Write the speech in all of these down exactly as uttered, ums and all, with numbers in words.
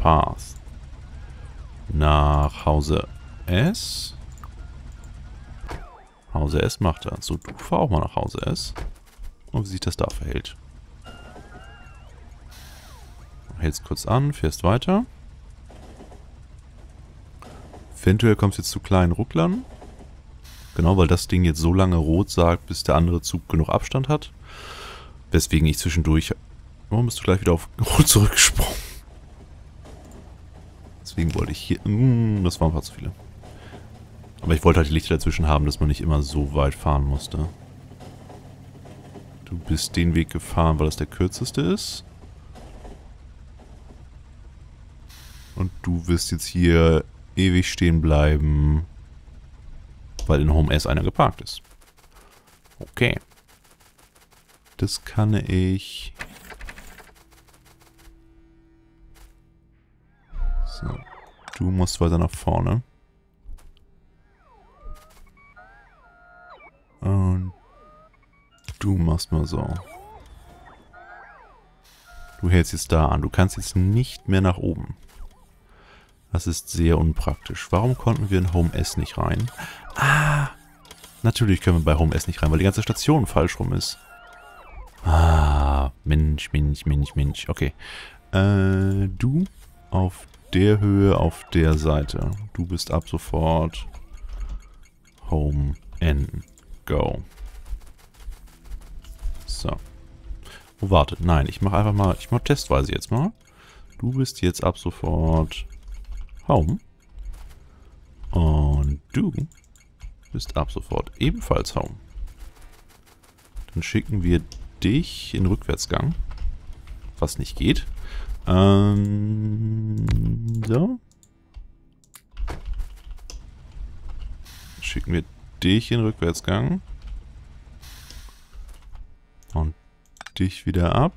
Path. Nach Hause S. Hause S macht er. So, du fahr auch mal nach Hause S. Und wie sich das da verhält. Hältst kurz an, fährst weiter. Eventuell kommst du jetzt zu kleinen Rucklern. Genau, weil das Ding jetzt so lange rot sagt, bis der andere Zug genug Abstand hat. Weswegen ich zwischendurch... Warum bist du gleich wieder auf rot zurückgesprungen? Deswegen wollte ich hier... Mm, das waren ein paar zu viele. Aber ich wollte halt die Lichter dazwischen haben, dass man nicht immer so weit fahren musste. Du bist den Weg gefahren, weil das der kürzeste ist. Und du wirst jetzt hier ewig stehen bleiben, weil in Home S einer geparkt ist. Okay. Das kann ich... So. Du musst weiter nach vorne. Und du machst mal so. Du hältst jetzt da an. Du kannst jetzt nicht mehr nach oben. Das ist sehr unpraktisch. Warum konnten wir in Home S nicht rein? Ah! Natürlich können wir bei Home S nicht rein, weil die ganze Station falsch rum ist. Ah, Mensch, Mensch, Mensch, Mensch. Okay. Äh, du auf der Höhe, auf der Seite. Du bist ab sofort Home N. Go. So. Oh, warte. Nein, ich mache einfach mal, ich mache testweise jetzt mal. Du bist jetzt ab sofort Home. Und du bist ab sofort ebenfalls Home. Dann schicken wir dich in Rückwärtsgang. Was nicht geht. Ähm, so. Schicken wir dich in Rückwärtsgang. Und dich wieder ab.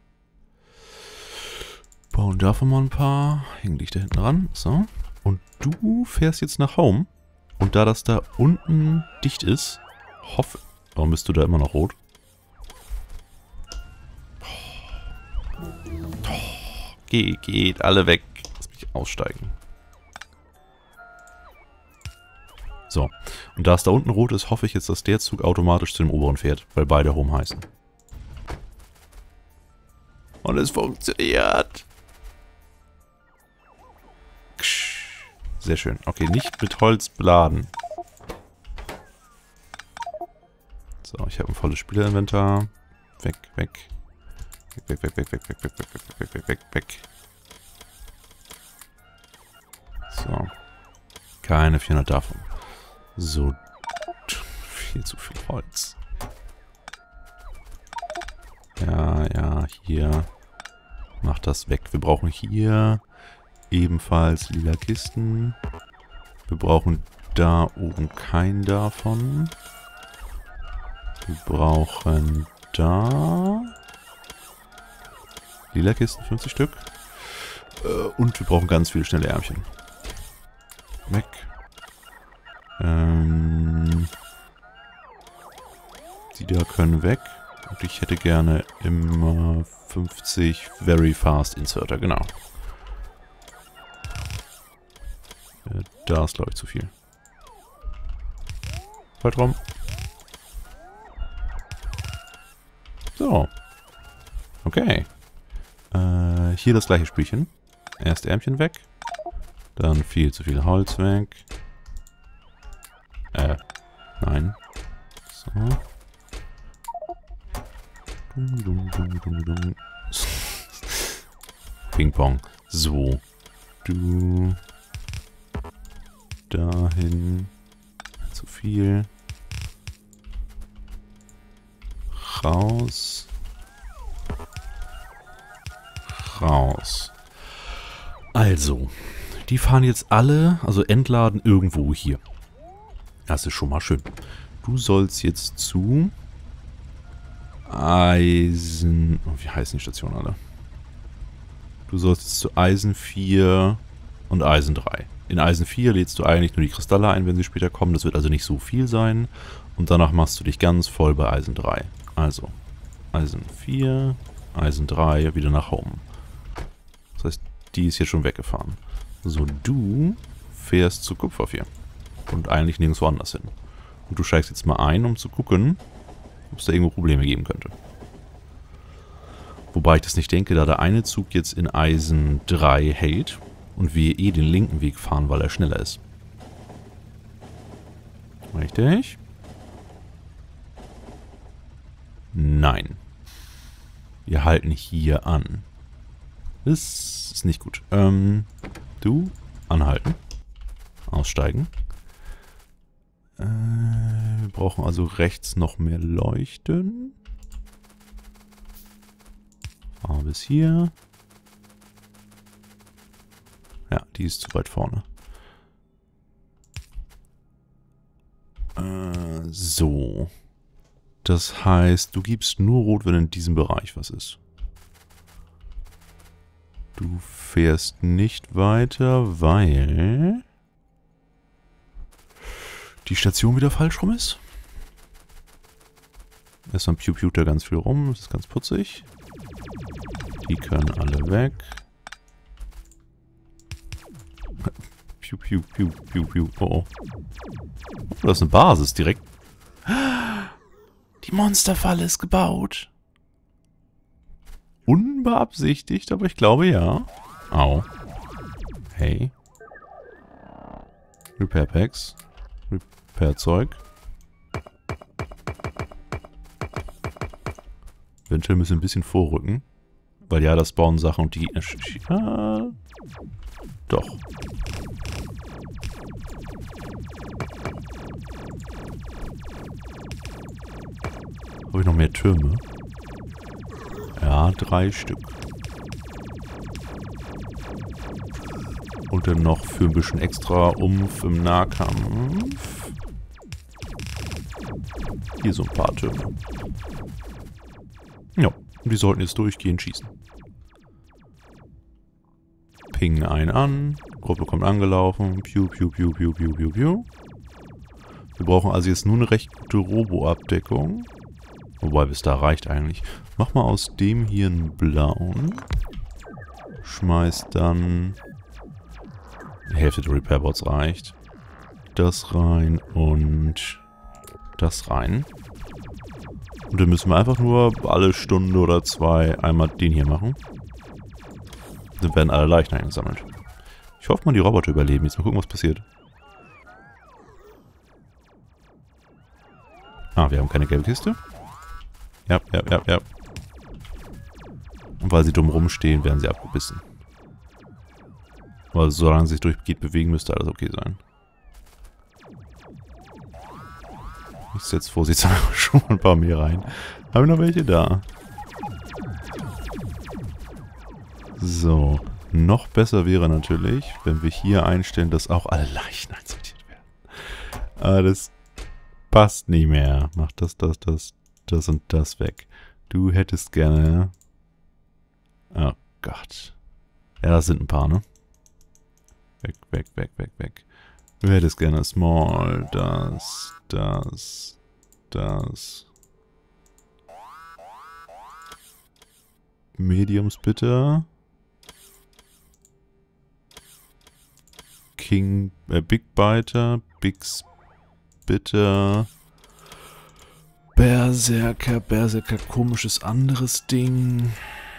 Bauen davon mal ein paar. Hängen dich da hinten ran. So. Und du fährst jetzt nach Home. Und da das da unten dicht ist, hoffe... Warum bist du da immer noch rot? Geh, geht, alle weg. Lass mich aussteigen. So. Und da es da unten rot ist, hoffe ich jetzt, dass der Zug automatisch zu dem oberen fährt, weil beide Home heißen. Und es funktioniert. Sehr schön. Okay, nicht mit Holz beladen. So, ich habe ein volles Spielerinventar. Weg, weg. Weg, weg, weg, weg, weg, weg, weg, weg, weg, weg, weg, weg. So. Keine vierhundert davon. So. Viel zu viel Holz. Ja, ja, hier. Mach das weg. Wir brauchen hier ebenfalls lila Kisten. Wir brauchen da oben keinen davon. Wir brauchen da lila Kisten, fünfzig Stück. Und wir brauchen ganz viele schnelle Ärmchen. Weg. Ähm, die da können weg. Und ich hätte gerne immer fünfzig Very Fast Inserter, genau. Äh, da ist, glaube ich, zu viel. Faltraum. So. Okay. Äh, hier das gleiche Spielchen. Erst Ärmchen weg. Dann viel zu viel Holz weg. Äh, nein. So. Dum, dum, dum, dum, dum. Ping-Pong. So. Du. Dahin. Zu viel. Raus. Raus. Also. Die fahren jetzt alle, also entladen irgendwo hier. Das ist schon mal schön. Du sollst jetzt zu Eisen... Oh, wie heißen die Stationen alle? Du sollst jetzt zu Eisen vier und Eisen drei. In Eisen vier lädst du eigentlich nur die Kristalle ein, wenn sie später kommen. Das wird also nicht so viel sein. Und danach machst du dich ganz voll bei Eisen drei. Also, Eisen vier, Eisen drei, wieder nach Home. Das heißt, Die ist jetzt schon weggefahren. So, du fährst zu Kupfer vier. Und eigentlich nirgendwo anders hin. Und du steigst jetzt mal ein, um zu gucken, ob es da irgendwo Probleme geben könnte. Wobei ich das nicht denke, da der eine Zug jetzt in Eisen drei hält und wir eh den linken Weg fahren, weil er schneller ist. Richtig? Nein. Wir halten hier an. Das ist nicht gut. Ähm, du, anhalten. Aussteigen. Äh, wir brauchen also rechts noch mehr Leuchten. Fahren bis hier. Ja, die ist zu weit vorne. Äh, so. Das heißt, du gibst nur rot, wenn in diesem Bereich was ist. Du fährst nicht weiter, weil die Station wieder falsch rum ist. Erstmal piu-piu da ganz viel rum, das ist ganz putzig. Die können alle weg. Piu, piu, piu, piu, piu. Oh, oh. Oh, das ist eine Basis direkt. Die Monsterfalle ist gebaut. Unbeabsichtigt, aber ich glaube ja. Au. Hey. Repair Packs. Repair Zeug. Eventuell müssen wir ein bisschen vorrücken. Weil ja, das bauen Sachen und die Gegner... Ah, doch. Habe ich noch mehr Türme? Ja, drei Stück. Und dann noch für ein bisschen extra Umf im Nahkampf. Hier so ein paar Türme. Ja, und die sollten jetzt durchgehend schießen. Pingen einen an. Gruppe kommt angelaufen. Piu, piu, piu, piu, piu, piu, piu. Wir brauchen also jetzt nur eine recht gute Robo-Abdeckung. Wobei, bis da reicht eigentlich. Mach mal aus dem hier einen blauen. Schmeiß dann... Die Hälfte der Repairbots reicht. Das rein und... das rein. Und dann müssen wir einfach nur alle Stunde oder zwei einmal den hier machen. Dann werden alle Leichen eingesammelt. Ich hoffe mal, die Roboter überleben. Jetzt mal gucken, was passiert. Ah, wir haben keine gelbe Kiste. Ja, ja, ja, ja. Und weil sie dumm rumstehen, werden sie abgebissen. Aber solange sie sich durchgeht bewegen, müsste alles okay sein. Ich setze vorsichtshalber schon ein paar mehr rein. Haben wir noch welche da? So. Noch besser wäre natürlich, wenn wir hier einstellen, dass auch alle Leichen einsortiert werden. Aber das passt nicht mehr. Mach das, das, das, das und das weg. Du hättest gerne... Oh Gott. Ja, das sind ein paar, ne? Weg, weg, weg, weg, weg. Du hättest gerne Small, das, das, das. Mediums bitte. King, äh, Big Biter, Bigs bitte. Berserker, Berserker, komisches anderes Ding.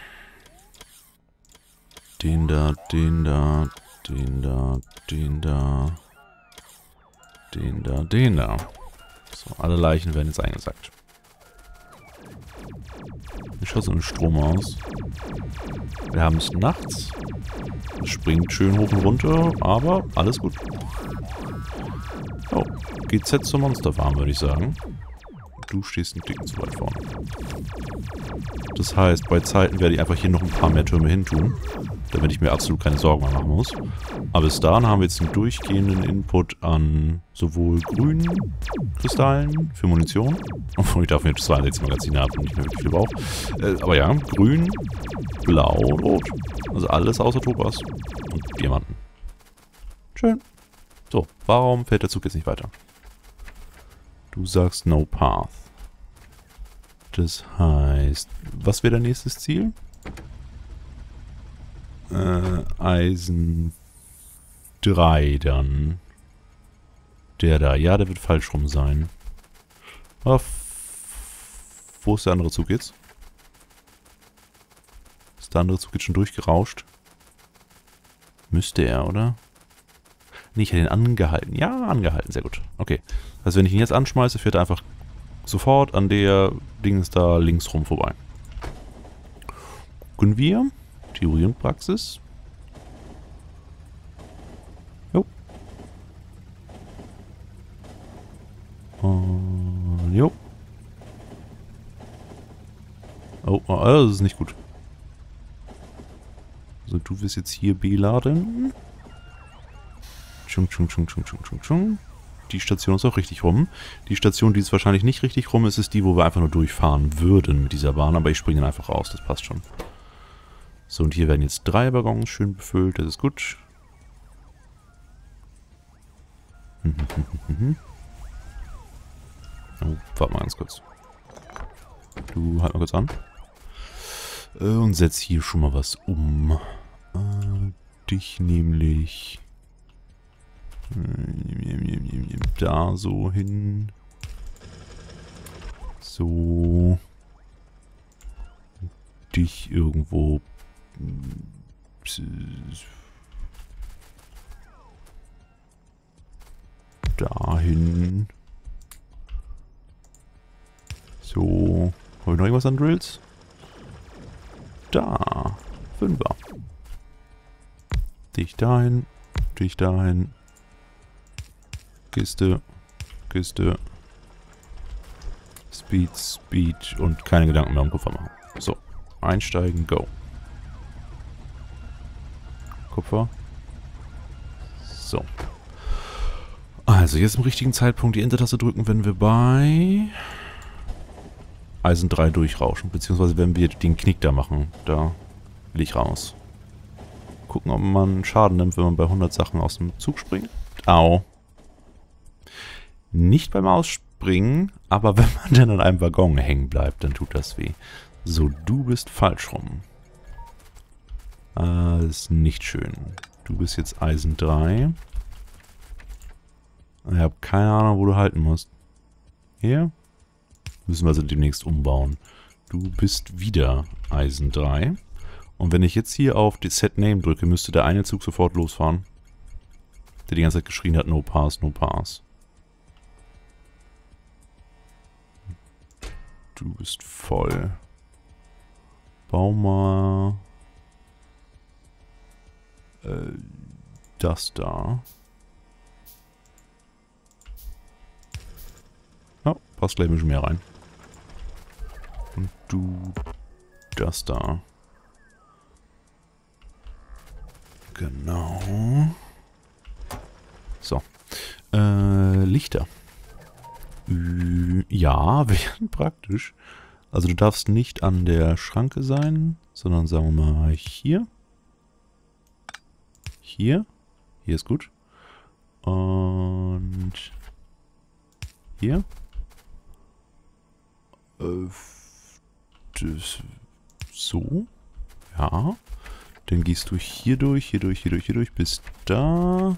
Den da, den da, den da, den da. Den da, den da. So, alle Leichen werden jetzt eingesackt. Wie schaut so ein Strom aus? Wir haben es nachts. Es springt schön hoch und runter, aber alles gut. Oh, G Z zur Monsterfarm, würde ich sagen. Du stehst ein Ticken zu weit vorne. Das heißt, bei Zeiten werde ich einfach hier noch ein paar mehr Türme hin tun, damit ich mir absolut keine Sorgen mehr machen muss. Aber bis dahin haben wir jetzt einen durchgehenden Input an sowohl grünen Kristallen für Munition, obwohl ich dafür jetzt zweiundsechzig Magazine habe und nicht mehr wirklich viel brauche. Äh, aber ja, grün, blau und rot. Also alles außer Topaz und Diamanten. Schön. So, warum fährt der Zug jetzt nicht weiter? Du sagst No Path. Das heißt, was wäre dein nächstes Ziel? Äh, Eisen drei dann. Der da. Ja, der wird falsch rum sein. Oh, wo ist der andere Zug jetzt? Ist der andere Zug jetzt schon durchgerauscht? Müsste er, oder? Nee, ich hätte ihn angehalten. Ja, angehalten. Sehr gut. Okay. Also wenn ich ihn jetzt anschmeiße, fährt er einfach sofort an der Dings da links rum vorbei. Gucken wir. Theorie und Praxis. Jo. Und jo. Oh, oh, das ist nicht gut. So, du wirst jetzt hier beladen. Tschung, tschung, tschung, tschung, tschung, tschung, tschung. Die Station ist auch richtig rum. Die Station, die ist wahrscheinlich nicht richtig rum ist, ist die, wo wir einfach nur durchfahren würden mit dieser Bahn. Aber ich springe dann einfach raus, das passt schon. So, und hier werden jetzt drei Waggons schön befüllt, das ist gut. Oh, warte mal ganz kurz. Du, halt mal kurz an. Äh, und setz hier schon mal was um. Äh, dich nämlich äh, da so hin. So. Dich irgendwo dahin. So. Habe ich noch irgendwas an Drills? Da. Fünfer. Dich dahin. Dich dahin. Kiste. Kiste. Speed, Speed. Und keine Gedanken mehr um Kupfer machen. So. Einsteigen, go. Kupfer. So. Also jetzt im richtigen Zeitpunkt die Enter-Taste drücken, wenn wir bei Eisen drei durchrauschen. Beziehungsweise wenn wir den Knick da machen. Da will ich raus. Gucken, ob man Schaden nimmt, wenn man bei hundert Sachen aus dem Zug springt. Au. Nicht beim Ausspringen, aber wenn man dann an einem Waggon hängen bleibt, dann tut das weh. So, du bist falsch rum. Ah, das ist nicht schön. Du bist jetzt Eisen drei. Ich habe keine Ahnung, wo du halten musst. Hier? Müssen wir also demnächst umbauen. Du bist wieder Eisen drei. Und wenn ich jetzt hier auf die Set Name drücke, müsste der eine Zug sofort losfahren. Der die ganze Zeit geschrien hat, no pass, no pass. Du bist voll. Bau mal äh, das da. Oh, passt gleich ein bisschen mehr rein. Und du das da. Genau. So. Äh, Lichter. Äh, ja, wären praktisch. Also du darfst nicht an der Schranke sein, sondern sagen wir mal hier. Hier. Hier ist gut. Und hier. Äh, das, so. Ja. Dann gehst du hier durch, hier durch, hier durch, hier durch, bis da.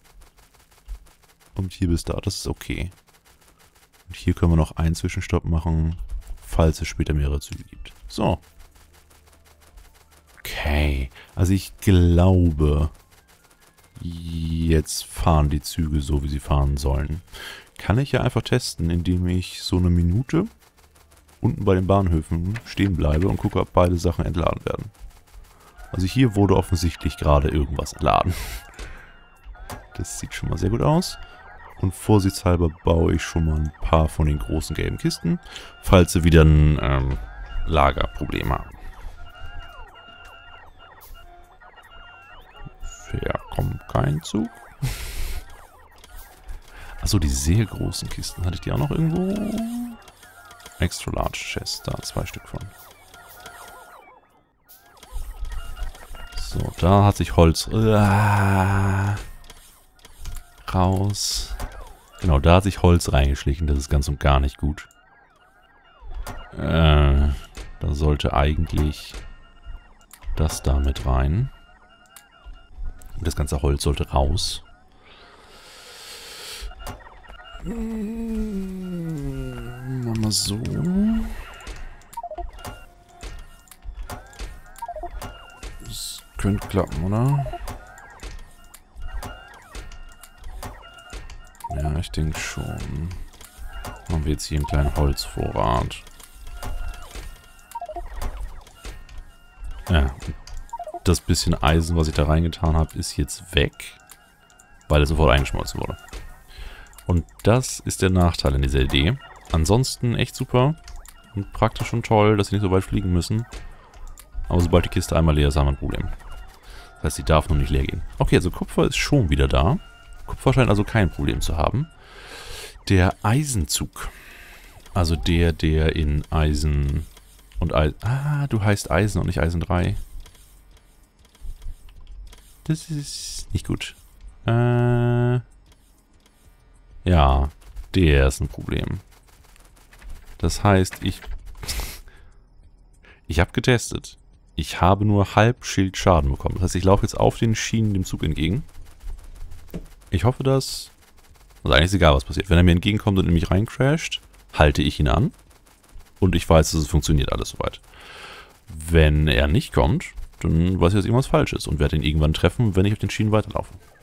Und hier bis da. Das ist okay. Und hier können wir noch einen Zwischenstopp machen, falls es später mehrere Züge gibt. So. Okay. Also ich glaube, jetzt fahren die Züge so, wie sie fahren sollen. Kann ich ja einfach testen, indem ich so eine Minute unten bei den Bahnhöfen stehen bleibe und gucke, ob beide Sachen entladen werden. Also hier wurde offensichtlich gerade irgendwas entladen. Das sieht schon mal sehr gut aus. Und vorsichtshalber baue ich schon mal ein paar von den großen gelben Kisten, falls sie wieder ein ähm, Lagerproblem haben. Fair kommt kein Zug. Achso, die sehr großen Kisten. Hatte ich die auch noch irgendwo? Extra Large Chest, da zwei Stück von. So, da hat sich Holz uh, raus. Genau, da hat sich Holz reingeschlichen. Das ist ganz und gar nicht gut. Äh, da sollte eigentlich das da mit rein. Und das ganze Holz sollte raus. Machen wir so. Das könnte klappen, oder? Ja, ich denke schon. Haben wir jetzt hier einen kleinen Holzvorrat. Ja, das bisschen Eisen, was ich da reingetan habe, ist jetzt weg, weil es sofort eingeschmolzen wurde. Und das ist der Nachteil in dieser Idee. Ansonsten echt super und praktisch und toll, dass sie nicht so weit fliegen müssen. Aber sobald die Kiste einmal leer ist, haben wir ein Problem. Das heißt, sie darf noch nicht leer gehen. Okay, also Kupfer ist schon wieder da. Kupfer scheint also kein Problem zu haben. Der Eisenzug. Also der, der in Eisen und Eisen... Ah, du heißt Eisen und nicht Eisen drei. Das ist nicht gut. Äh... Ja, der ist ein Problem. Das heißt, ich... ich habe getestet. Ich habe nur halb Schildschaden bekommen. Das heißt, ich laufe jetzt auf den Schienen dem Zug entgegen. Ich hoffe, dass... Also eigentlich ist egal, was passiert. Wenn er mir entgegenkommt und in mich reincrasht, halte ich ihn an. Und ich weiß, dass es funktioniert alles soweit. Wenn er nicht kommt, dann weiß ich, dass irgendwas falsch ist. Und werde ihn irgendwann treffen, wenn ich auf den Schienen weiterlaufe.